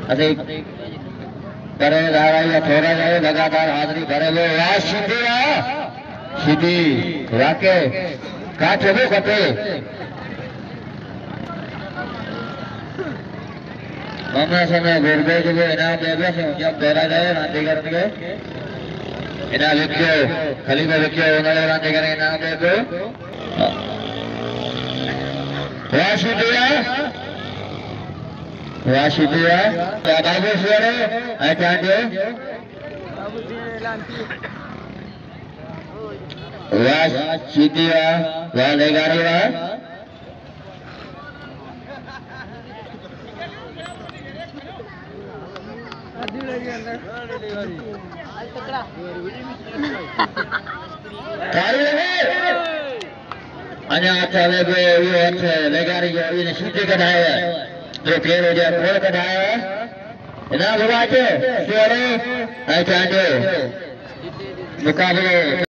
अभी करे जा रही है थोड़ा जाए लगातार हाजरी भरे हुए वाह सीधी वाके का चलो खपे मम्मा समय गुरबे जो इनाम देवे से जब दौरा जाए रांधीगर के इनाम विक्यो खाली में विक्यो उन्होंने रांधीगर इनाम देवे वाशिदिया बाबू सुरे आचार्य वाशिदिया वाले गाड़ी वा अन्य चले गए ये अच्छे लेगारी जो इन सीधे कढ़ाए जो पेड़ हो जाए खोल कढ़ाए ना बुलाते सुरे आचार्य मुकाबले